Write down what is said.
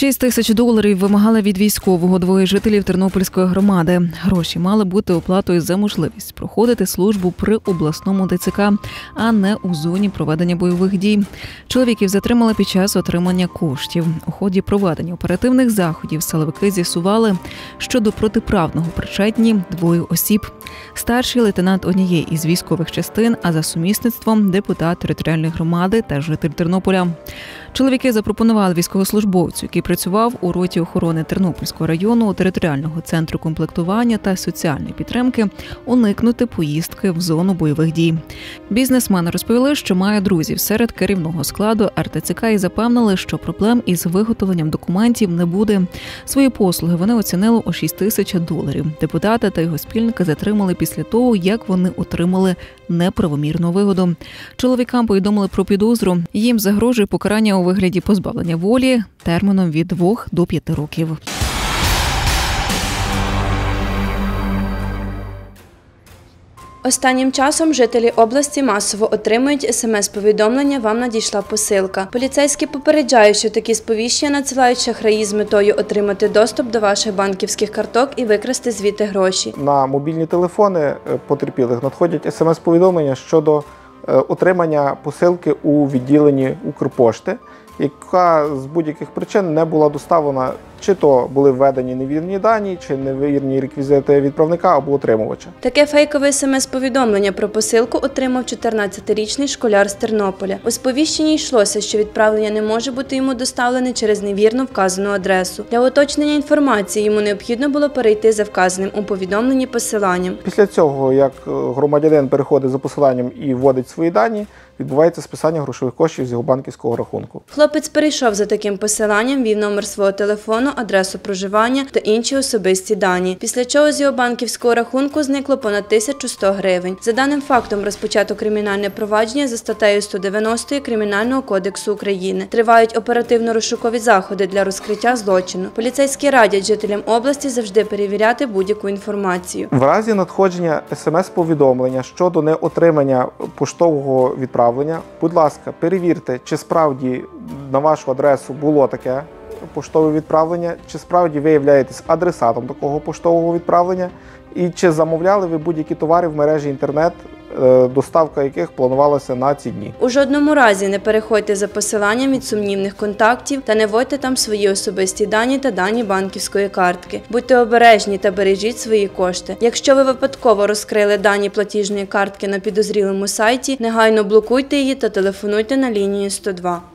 6 тисяч доларів вимагали від військового двоє жителів Тернопільської громади. Гроші мали бути оплатою за можливість проходити службу при обласному ТЦК, а не у зоні проведення бойових дій. Чоловіків затримали під час отримання коштів. У ході проведення оперативних заходів силовики з'ясували, що до протиправного причетні двоє осіб. Старший лейтенант однієї із військових частин, а за сумісництвом депутат територіальної громади та житель Тернополя. Чоловіки запропонували військовослужбовцю, який працював у роті охорони Тернопільського району територіального центру комплектування та соціальної підтримки, уникнути поїздки в зону бойових дій. Бізнесмени розповіли, що має друзів серед керівного складу РТЦК і запевнили, що проблем із виготовленням документів не буде. Свої послуги вони оцінили у 6 тисяч доларів. Депутата та його спільника затримали після того, як вони отримали неправомірну вигоду. Чоловікам повідомили про підозру. Їм загрожує покарання у вигляді позбавлення волі терміном від 2 до 5 років. Останнім часом жителі області масово отримують смс-повідомлення «Вам надійшла посилка». Поліцейські попереджають, що такі сповіщення надсилають шахраї з метою отримати доступ до ваших банківських карток і викрасти звідти гроші. На мобільні телефони потерпілих надходять смс-повідомлення щодо отримання посилки у відділенні Укрпошти, яка з будь-яких причин не була доставлена, чи то були введені невірні дані, чи невірні реквізити відправника або отримувача. Таке фейкове смс-повідомлення про посилку отримав 14-річний школяр з Тернополя. У сповіщенні йшлося, що відправлення не може бути йому доставлене через невірно вказану адресу. Для уточнення інформації йому необхідно було перейти за вказаним у повідомленні посиланням. Після цього, як громадянин переходить за посиланням і вводить свої дані, відбувається списання грошових коштів з його банківського рахунку. Хлопець перейшов за таким посиланням, ввів номер свого телефону, адресу проживання та інші особисті дані, після чого з його банківського рахунку зникло понад 1100 гривень. За даним фактом розпочато кримінальне провадження за статтею 190 Кримінального кодексу України. Тривають оперативно-розшукові заходи для розкриття злочину. Поліцейські радять жителям області завжди перевіряти будь-яку інформацію. В разі надходження смс-повідомлення щодо неотримання поштового відправлення, будь ласка, перевірте, чи справді на вашу адресу було таке поштове відправлення, чи справді ви являєтесь адресатом такого поштового відправлення, і чи замовляли ви будь-які товари в мережі інтернет, доставка яких планувалася на ці дні. У жодному разі не переходьте за посиланням від сумнівних контактів та не вводьте там свої особисті дані та дані банківської картки. Будьте обережні та бережіть свої кошти. Якщо ви випадково розкрили дані платіжної картки на підозрілому сайті, негайно блокуйте її та телефонуйте на лінію 102.